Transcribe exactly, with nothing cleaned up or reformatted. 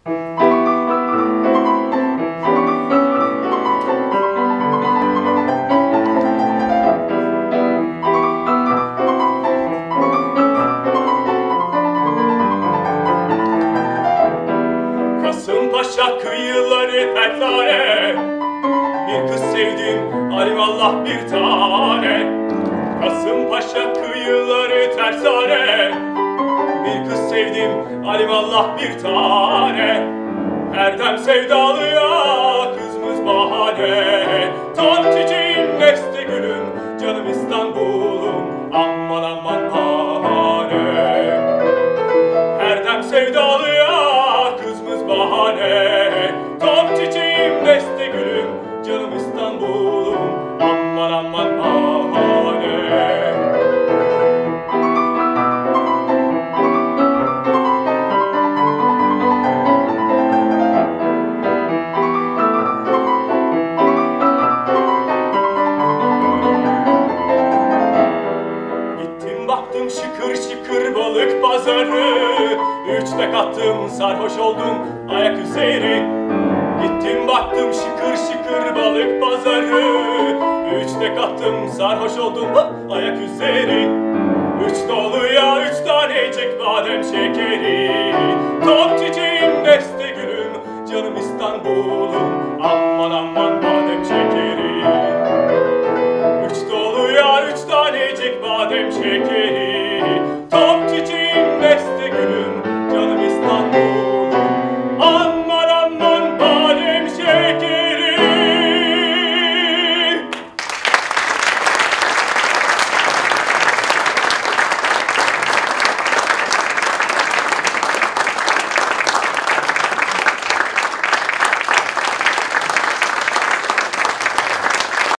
Kasımpaşa kıyıları tertane, bir kız sevdim alimallah bir tane. Kasımpaşa kıyıları tersane, bir kız sevdim alimallah bir tane. Erdem sevdalıya kızımız bahane, tam çiçeğim neste gülüm, canım İstanbul'um aman aman bahane. Erdem sevdalıya kızımız bahane, tam çiçeğim neste gülüm, canım İstanbul'um aman aman bahane. Baktım şıkır şıkır balık pazarı, üçte kattım sarhoş oldum ayak üzeri. Gittim baktım şıkır şıkır balık pazarı, üçte kattım sarhoş oldum ayak üzeri. Üç doluya üç tanecik badem şekeri.